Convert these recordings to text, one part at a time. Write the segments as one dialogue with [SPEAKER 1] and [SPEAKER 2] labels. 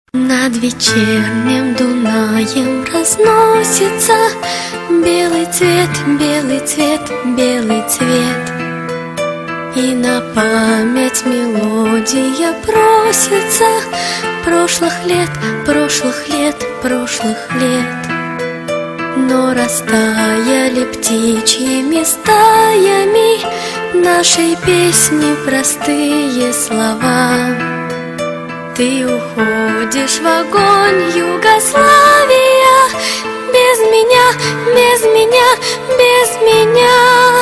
[SPEAKER 1] Над вечерним Дунаем разносится белый цвет, белый цвет, белый цвет. И на память мелодия просится прошлых лет, прошлых лет, прошлых лет. Но растаяли птичьими стаями нашей песни простые слова. Ты уходишь в огонь, Югославия, без меня, без меня, без меня.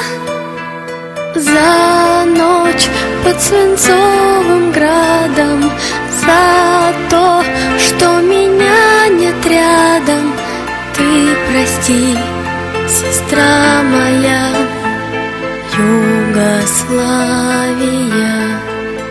[SPEAKER 1] За ночь под свинцовым градом, за то, что меня нет рядом. Ты прости, сестра моя, Югославия.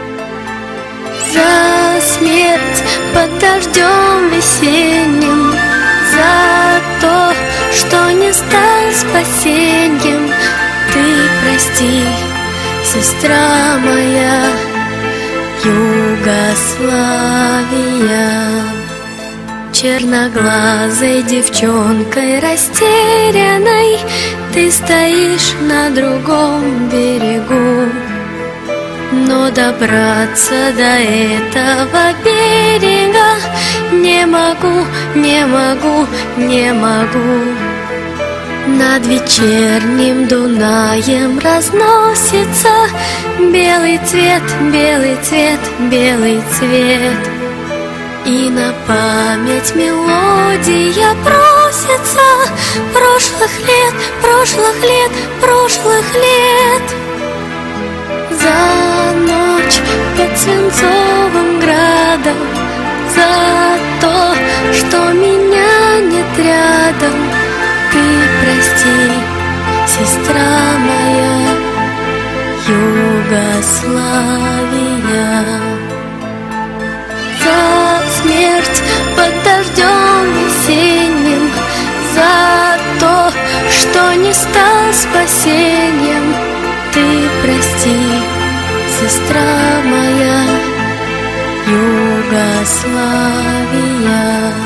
[SPEAKER 1] За смерть под дождем весенним, за то, что не стал спасеньем. Ты прости, сестра моя, Югославия. Черноглазой девчонкой растерянной ты стоишь на другом берегу. Но добраться до этого берега не могу, не могу, не могу. Над вечерним Дунаем разносится белый цвет, белый цвет, белый цвет. И на память мелодия просится прошлых лет, прошлых лет, прошлых лет. За ночь под свинцовым градом, за то, что меня нет рядом. Ты прости, сестра моя, Югославия. За смерть под дождем весенним, за то, что не стал спасением. Ты прости, сестра моя, Югославия.